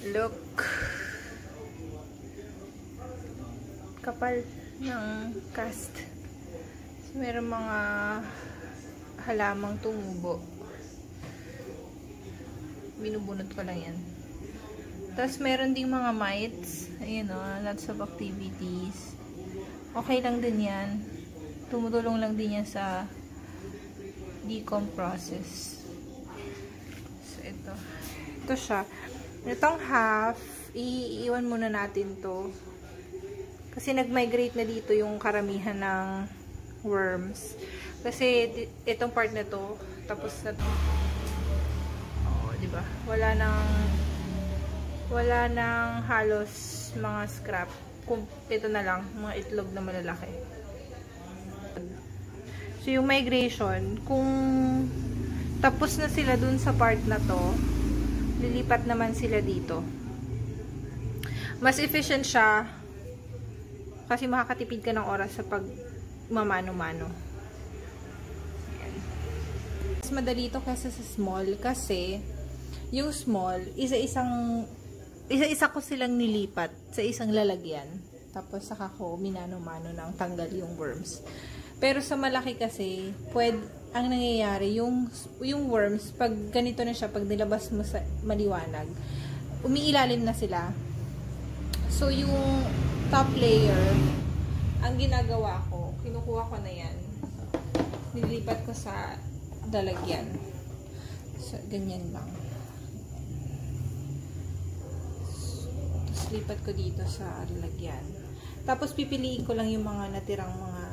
Look. Kapal ng cast. So, meron mga halamang tumubo. Binubunot ko lang yan. Tapos, meron ding mga mites. Ayan o, lots of activities. Okay lang din yan. Tumutulong lang din yan sa decomp process. So, ito. Ito siya. Itong half, iiwan muna natin to. Kasi nag-migrate na dito yung karamihan ng worms. Kasi itong part na to, tapos na to. Oh, di ba? Wala nang halos mga scrap. Kung ito na lang, mga itlog na malalaki. So yung migration, kung tapos na sila dun sa part na to, lilipat naman sila dito. Mas efficient siya kasi makakatipid ka ng oras sa pag mamano-mano. Mas madali ito kaysa sa small kasi yung small, isa-isa ko silang nilipat sa isang lalagyan. Tapos saka ko minano-mano ng tanggal yung worms. Pero sa malaki kasi, ang nangyayari, yung worms, pag ganito na siya, pag nilabas mo sa maliwanag, umiilalim na sila. So yung top layer, ang ginagawa ko, kinukuha ko na yan, nilipat ko sa lalagyan. So, ganyan lang. Tapos, lipat ko dito sa lalagyan. Tapos, pipiliin ko lang yung mga natirang mga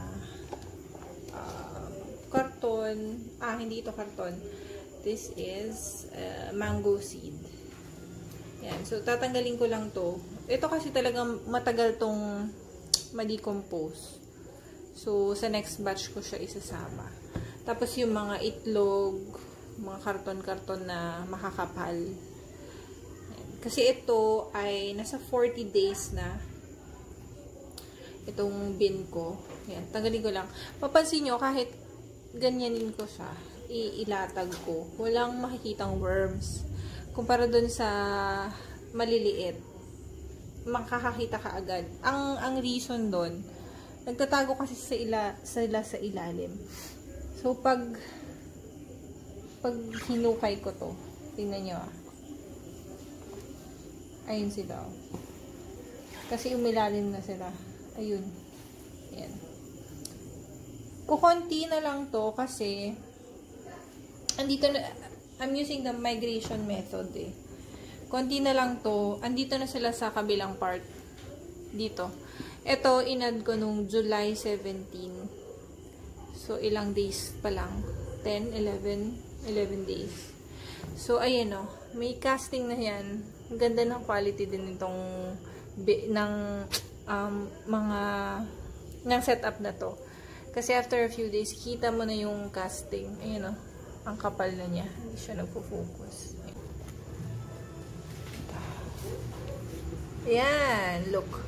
karton. Hindi ito karton. This is mango seed. Yan. So, tatanggalin ko lang to. Ito kasi talagang matagal tong ma-decompose. So, sa next batch ko siya isasama. Tapos, yung mga itlog, mga karton-karton na makakapal. Yan. Kasi ito ay nasa 40 days na itong bin ko. Yan. Tanggalin ko lang. Papansin nyo, kahit ganyanin ko siya, ilatag ko, walang makikitang worms. Kumpara dun sa maliliit, makakakita ka agad. Ang reason doon, nagtatago kasi sila sa ilalim. So, pag hinukay ko to, tingnan nyo ayun sila. Kasi umilalim na sila. Ayun. Ayan. Kukunti na lang to kasi andito na, I'm using the migration method eh. Konti na lang to. Andito na sila sa kabilang part. Dito. Ito, inad ko nung July 17. So, ilang days pa lang. 10, 11 days. So, ayan o. May casting na yan. Ganda ng quality din itong ng setup na to. Kasi after a few days, kita mo na yung casting. Ayan o. Ang kapal na niya. Hindi siya nagpo-focus. Yan, look.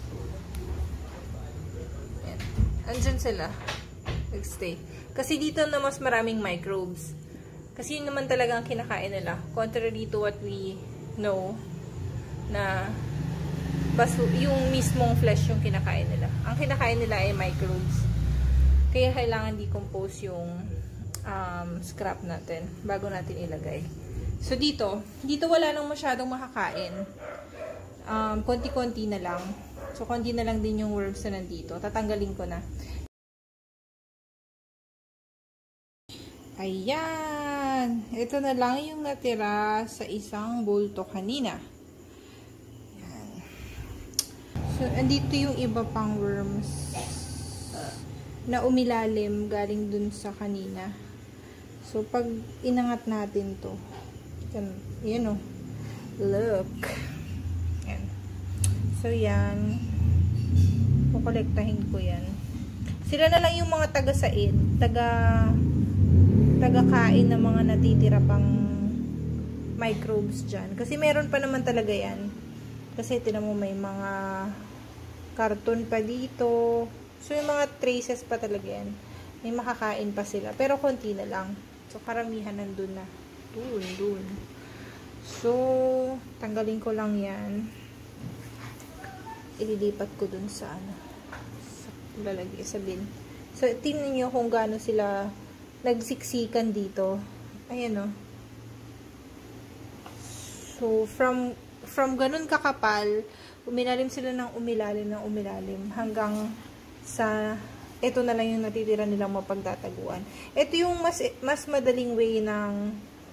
Yan. Andyan sila. Nag-stay. Kasi dito na mas maraming microbes. Kasi yun naman talaga ang kinakain nila. Contrary to what we know, na yung mismong flesh yung kinakain nila. Ang kinakain nila ay microbes. Kaya kailangan decompose yung scrap natin bago natin ilagay. So, dito wala nang masyadong makakain. Konti-konti na lang. So, konti na lang din yung worms na nandito. Tatanggalin ko na. Ayan. Ito na lang yung natira sa isang bulto kanina. Ayan. So, andito yung iba pang worms na umilalim galing dun sa kanina. So, pag inangat natin to, yan o. Look. So, yan. Kukolektahin ko yan. Sila na lang yung mga taga-said. Taga-kain na mga natitira pang microbes dyan. Kasi meron pa naman talaga yan. Kasi tinan mo may mga karton pa dito. So, yung mga traces pa talaga yan. May makakain pa sila. Pero konti na lang. So, karamihan nandun na. Dun. So, Tanggalin ko lang yan. Ililipat ko dun sa lalagay sa bin. So, tingnan nyo kung gaano sila nagsiksikan dito. Ayan, oh. So, from ganun kakapal, umilalim sila ng umilalim hanggang sa ito na lang yung natitira nilang mapagtataguan. Ito yung mas madaling way ng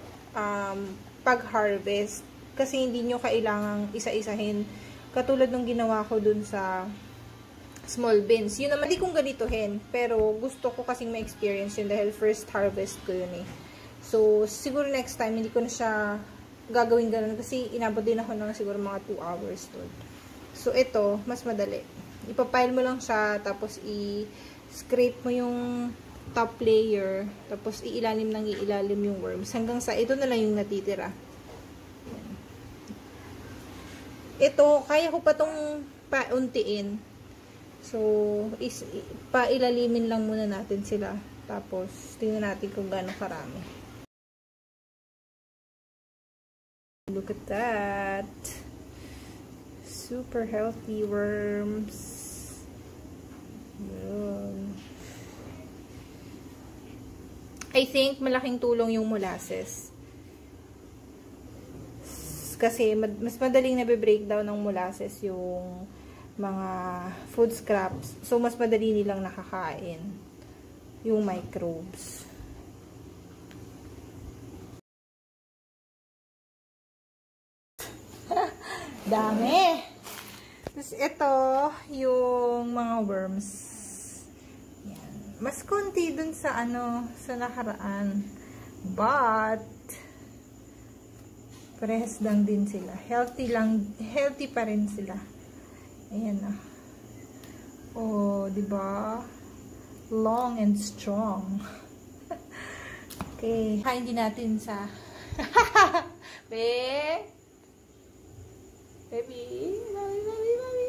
pag-harvest kasi hindi nyo kailangang isa-isahin katulad nung ginawa ko dun sa small bins. Yun naman, hindi kong ganitohin pero gusto ko kasing ma-experience yun dahil first harvest ko yun eh. So, siguro next time hindi ko na siya gagawin ganun kasi inabot din ako ng siguro mga 2 hours doon. So, ito, mas madali. Ipapile mo lang siya tapos i-scrape mo yung top layer, tapos iilalim yung worms hanggang sa ito na lang yung natitira. Ito, kaya ko pa tong pauntiin. So, pailalimin lang muna natin sila. Tapos, tingnan natin kung gaano karami. Look at that. Super healthy worms. Yun. I think malaking tulong yung molasses. Kasi mas madaling nabe-breakdown ng molasses yung mga food scraps. So, mas madali nilang nakakain yung microbes. Dami! Tapos, ito yung mga worms. Mas konti dun sa sa nakaraan. But parehas lang din sila. Healthy pa rin sila. Ayan na. Oh, 'di ba? Long and strong. Okay, kain din natin sa Baby. Mami.